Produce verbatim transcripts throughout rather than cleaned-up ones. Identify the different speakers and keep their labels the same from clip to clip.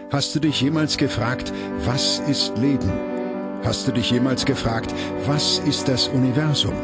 Speaker 1: Hast du dich jemals gefragt, was ist Leben? Hast du dich jemals gefragt, was ist das Universum?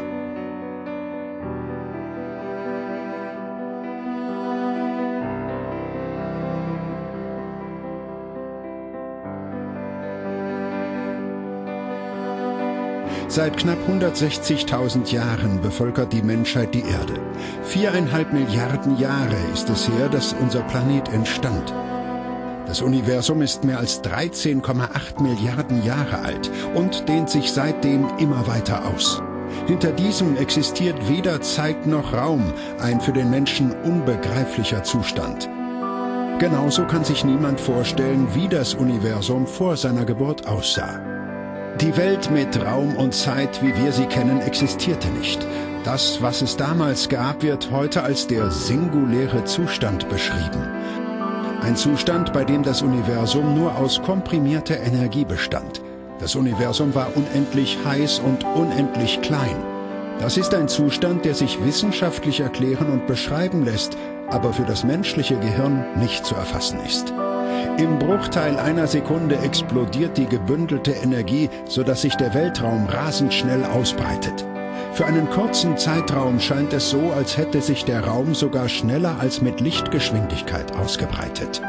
Speaker 1: Seit knapp hundertsechzigtausend Jahren bevölkert die Menschheit die Erde. Viereinhalb Milliarden Jahre ist es her, dass unser Planet entstand. Das Universum ist mehr als dreizehn Komma acht Milliarden Jahre alt und dehnt sich seitdem immer weiter aus. Hinter diesem existiert weder Zeit noch Raum, ein für den Menschen unbegreiflicher Zustand. Genauso kann sich niemand vorstellen, wie das Universum vor seiner Geburt aussah. Die Welt mit Raum und Zeit, wie wir sie kennen, existierte nicht. Das, was es damals gab, wird heute als der singuläre Zustand beschrieben. Ein Zustand, bei dem das Universum nur aus komprimierter Energie bestand. Das Universum war unendlich heiß und unendlich klein. Das ist ein Zustand, der sich wissenschaftlich erklären und beschreiben lässt, aber für das menschliche Gehirn nicht zu erfassen ist. Im Bruchteil einer Sekunde explodiert die gebündelte Energie, sodass sich der Weltraum rasend schnell ausbreitet. Für einen kurzen Zeitraum scheint es so, als hätte sich der Raum sogar schneller als mit Lichtgeschwindigkeit ausgebreitet.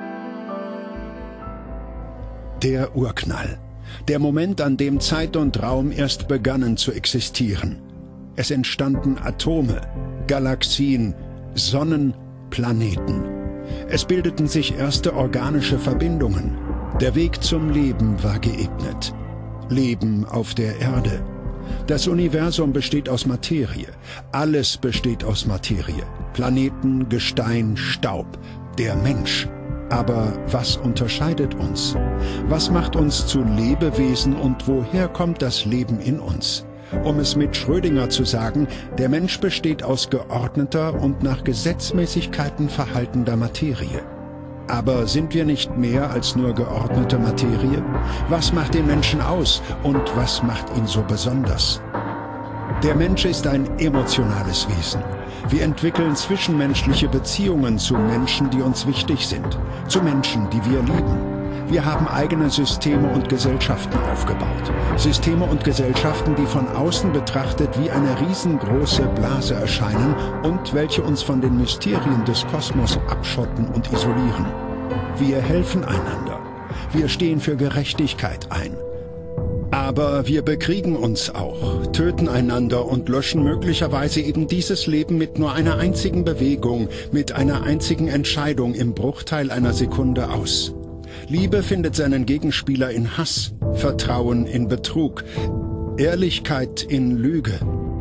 Speaker 1: Der Urknall. Der Moment, an dem Zeit und Raum erst begannen zu existieren. Es entstanden Atome, Galaxien, Sonnen, Planeten. Es bildeten sich erste organische Verbindungen. Der Weg zum Leben war geebnet. Leben auf der Erde. Das Universum besteht aus Materie. Alles besteht aus Materie. Planeten, Gestein, Staub. Der Mensch. Aber was unterscheidet uns? Was macht uns zu Lebewesen und woher kommt das Leben in uns? Um es mit Schrödinger zu sagen, der Mensch besteht aus geordneter und nach Gesetzmäßigkeiten verhaltender Materie. Aber sind wir nicht mehr als nur geordnete Materie? Was macht den Menschen aus und was macht ihn so besonders? Der Mensch ist ein emotionales Wesen. Wir entwickeln zwischenmenschliche Beziehungen zu Menschen, die uns wichtig sind, zu Menschen, die wir lieben. Wir haben eigene Systeme und Gesellschaften aufgebaut. Systeme und Gesellschaften, die von außen betrachtet wie eine riesengroße Blase erscheinen und welche uns von den Mysterien des Kosmos abschotten und isolieren. Wir helfen einander. Wir stehen für Gerechtigkeit ein. Aber wir bekriegen uns auch, töten einander und löschen möglicherweise eben dieses Leben mit nur einer einzigen Bewegung, mit einer einzigen Entscheidung im Bruchteil einer Sekunde aus. Liebe findet seinen Gegenspieler in Hass, Vertrauen in Betrug, Ehrlichkeit in Lüge.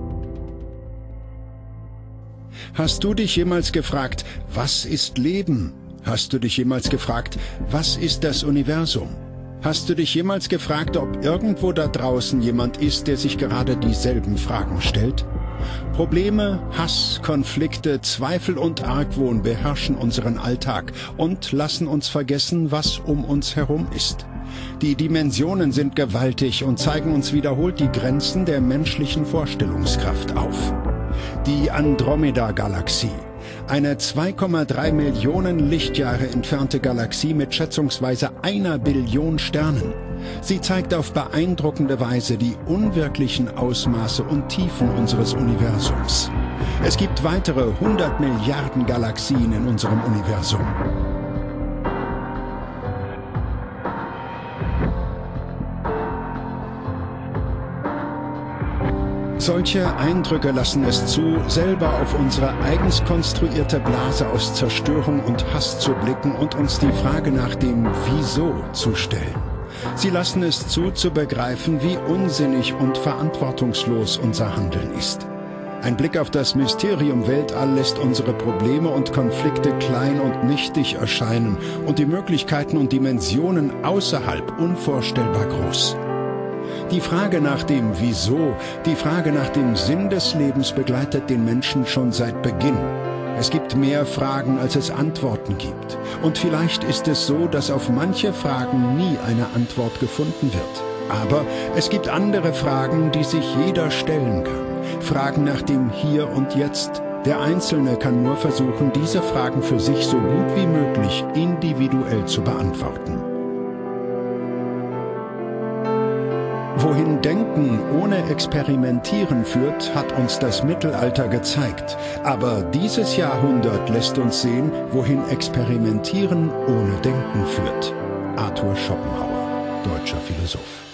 Speaker 1: Hast du dich jemals gefragt, was ist Leben? Hast du dich jemals gefragt, was ist das Universum? Hast du dich jemals gefragt, ob irgendwo da draußen jemand ist, der sich gerade dieselben Fragen stellt? Probleme, Hass, Konflikte, Zweifel und Argwohn beherrschen unseren Alltag und lassen uns vergessen, was um uns herum ist. Die Dimensionen sind gewaltig und zeigen uns wiederholt die Grenzen der menschlichen Vorstellungskraft auf. Die Andromeda-Galaxie, eine zwei Komma drei Millionen Lichtjahre entfernte Galaxie mit schätzungsweise einer Billion Sternen. Sie zeigt auf beeindruckende Weise die unwirklichen Ausmaße und Tiefen unseres Universums. Es gibt weitere hundert Milliarden Galaxien in unserem Universum. Solche Eindrücke lassen es zu, selber auf unsere eigens konstruierte Blase aus Zerstörung und Hass zu blicken und uns die Frage nach dem Wieso zu stellen. Sie lassen es zu, zu begreifen, wie unsinnig und verantwortungslos unser Handeln ist. Ein Blick auf das Mysterium Weltall lässt unsere Probleme und Konflikte klein und nichtig erscheinen und die Möglichkeiten und Dimensionen außerhalb unvorstellbar groß. Die Frage nach dem Wieso, die Frage nach dem Sinn des Lebens begleitet den Menschen schon seit Beginn. Es gibt mehr Fragen, als es Antworten gibt. Und vielleicht ist es so, dass auf manche Fragen nie eine Antwort gefunden wird. Aber es gibt andere Fragen, die sich jeder stellen kann. Fragen nach dem Hier und Jetzt, Der Einzelne kann nur versuchen, diese Fragen für sich so gut wie möglich individuell zu beantworten. Wohin Denken ohne Experimentieren führt, hat uns das Mittelalter gezeigt. Aber dieses Jahrhundert lässt uns sehen, wohin Experimentieren ohne Denken führt. Arthur Schopenhauer, deutscher Philosoph.